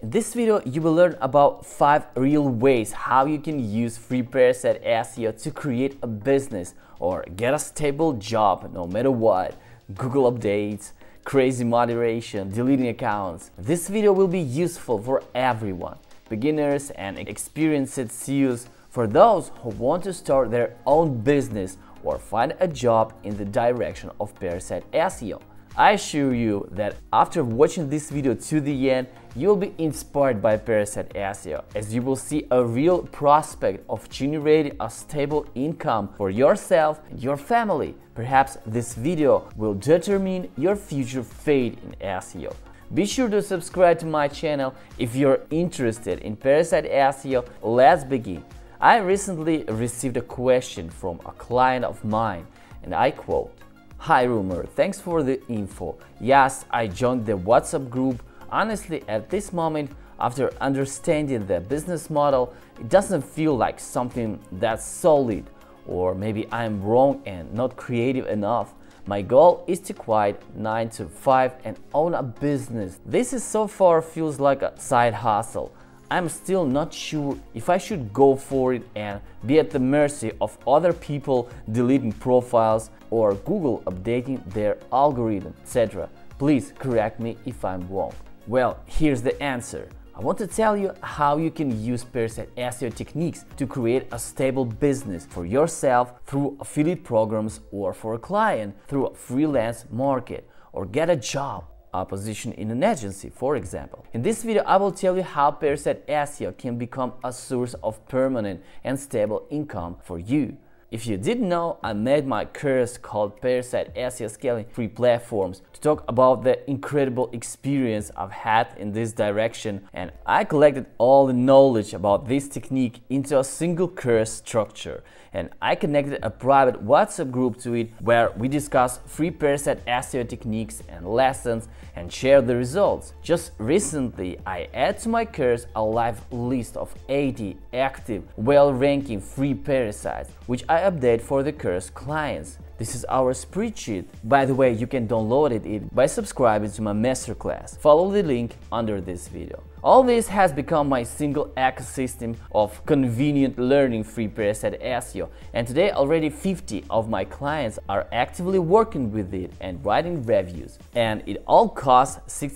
In this video, you will learn about 5 real ways how you can use free Parasite SEO to create a business or get a stable job no matter what. Google updates, crazy moderation, deleting accounts. This video will be useful for everyone, beginners and experienced SEOs, for those who want to start their own business or find a job in the direction of Parasite SEO. I assure you that after watching this video to the end, you'll be inspired by Parasite SEO, as you will see a real prospect of generating a stable income for yourself and your family. Perhaps this video will determine your future fate in SEO. Be sure to subscribe to my channel if you're interested in Parasite SEO. Let's begin. I recently received a question from a client of mine, and I quote, "Hi Rumor, thanks for the info. Yes, I joined the WhatsApp group. Honestly, at this moment, after understanding the business model, it doesn't feel like something that's solid. Or maybe I'm wrong and not creative enough. My goal is to quit 9 to 5 and own a business. This is so far feels like a side hustle. I'm still not sure if I should go for it and be at the mercy of other people deleting profiles or Google updating their algorithm, etc. Please correct me if I'm wrong." Well, here's the answer. I want to tell you how you can use Parasite SEO techniques to create a stable business for yourself through affiliate programs, or for a client through a freelance market, or get a job, a position in an agency, for example. In this video, I will tell you how Parasite SEO can become a source of permanent and stable income for you. If you didn't know, I made my course called Parasite SEO Scaling Free Platforms to talk about the incredible experience I've had in this direction, and I collected all the knowledge about this technique into a single course structure, and I connected a private WhatsApp group to it where we discuss free Parasite SEO techniques and lessons and share the results. Just recently, I added to my course a live list of 80 active, well-ranking free parasites, which I update for the course clients. This is our spreadsheet. By the way, you can download it by subscribing to my masterclass. Follow the link under this video. All this has become my single ecosystem of convenient learning free Parasite SEO, and today already 50 of my clients are actively working with it and writing reviews. And it all costs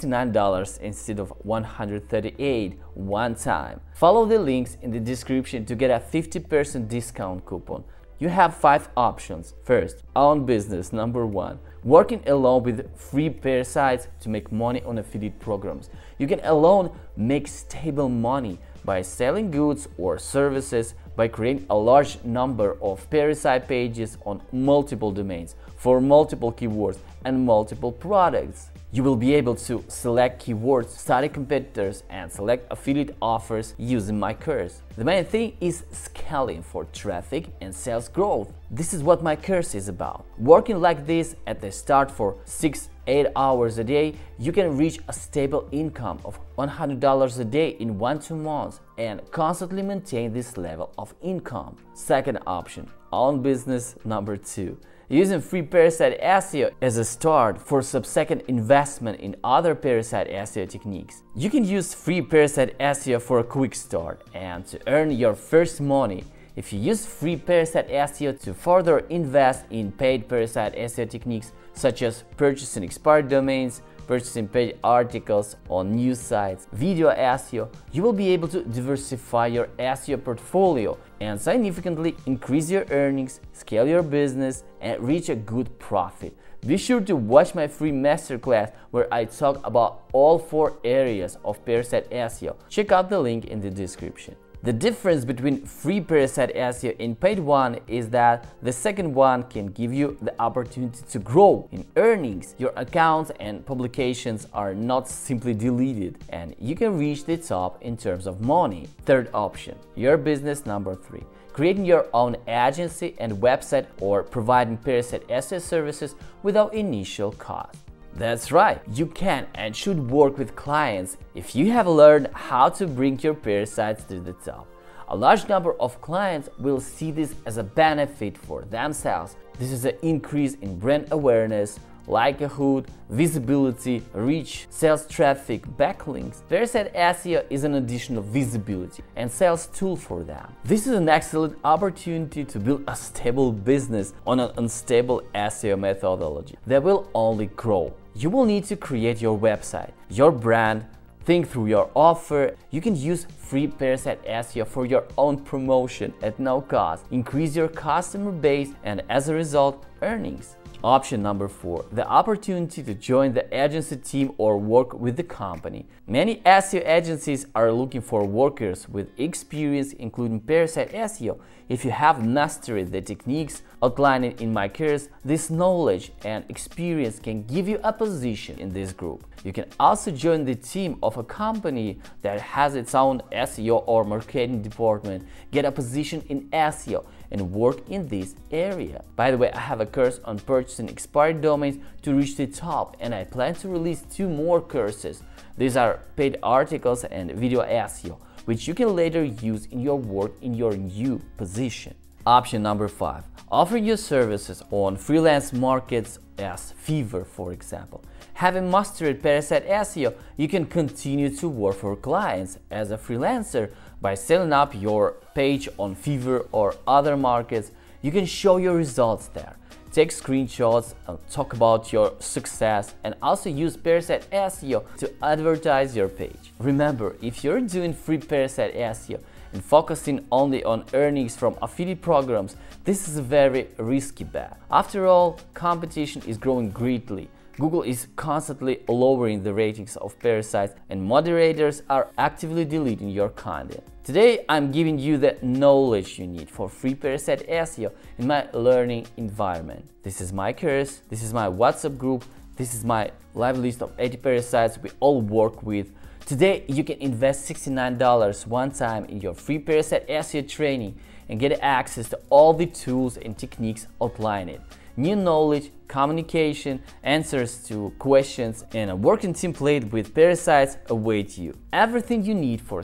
$69 instead of $138 one time. Follow the links in the description to get a 50% discount coupon. You have 5 options. First, own business. Number 1, working alone with free parasites to make money on affiliate programs. You can alone make stable money by selling goods or services, by creating a large number of parasite pages on multiple domains for multiple keywords and multiple products. You will be able to select keywords, study competitors, and select affiliate offers using my course. The main thing is scaling for traffic and sales growth. This is what my course is about. Working like this at the start for 6-8 hours a day, you can reach a stable income of $100 a day in 1-2 months and constantly maintain this level of income. Second option, own business. Number 2, using free Parasite SEO as a start for subsequent investment in other Parasite SEO techniques. You can use free Parasite SEO for a quick start and to earn your first money. If you use free Parasite SEO to further invest in paid Parasite SEO techniques such as purchasing expired domains, purchasing paid articles on news sites, video SEO, you will be able to diversify your SEO portfolio and significantly increase your earnings, scale your business, and reach a good profit. Be sure to watch my free masterclass where I talk about all 4 areas of Parasite SEO. Check out the link in the description. The difference between free Parasite SEO and paid one is that the second one can give you the opportunity to grow in earnings. Your accounts and publications are not simply deleted, and you can reach the top in terms of money. Third option, your business. Number 3, creating your own agency and website or providing Parasite SEO services without initial cost. That's right, you can and should work with clients if you have learned how to bring your parasites to the top. A large number of clients will see this as a benefit for themselves. This is an increase in brand awareness, likelihood, visibility, reach, sales traffic, backlinks. Parasite SEO is an additional visibility and sales tool for them. This is an excellent opportunity to build a stable business on an unstable SEO methodology that will only grow. You will need to create your website, your brand, think through your offer. You can use free Parasite SEO for your own promotion at no cost, increase your customer base, and as a result, earnings. Option number 4, the opportunity to join the agency team or work with the company. Many SEO agencies are looking for workers with experience, including Parasite SEO. If you have mastered the techniques outlined in my course, this knowledge and experience can give you a position in this group. You can also join the team of a company that has its own SEO or marketing department, get a position in SEO, and work in this area. By the way, I have a course on purchasing expired domains to reach the top, and I plan to release 2 more courses. These are paid articles and video SEO, which you can later use in your work in your new position. Option number 5, offer your services on freelance markets as Fiverr, for example. Having mastered Parasite SEO, you can continue to work for clients as a freelancer by setting up your page on Fiverr or other markets. You can show your results there, take screenshots, talk about your success, and also use Parasite SEO to advertise your page. Remember, if you're doing free Parasite SEO and focusing only on earnings from affiliate programs, this is a very risky bet. After all, competition is growing greatly. Google is constantly lowering the ratings of parasites, and moderators are actively deleting your content. Today, I'm giving you the knowledge you need for free Parasite SEO in my learning environment. This is my course, this is my WhatsApp group, this is my live list of 80 parasites we all work with. Today, you can invest $69 one time in your free Parasite SEO training and get access to all the tools and techniques outlined. New knowledge, communication, answers to questions, and a working template with parasites await you. Everything you need for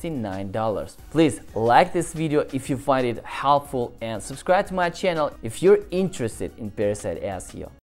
$69. Please like this video if you find it helpful and subscribe to my channel if you're interested in Parasite SEO.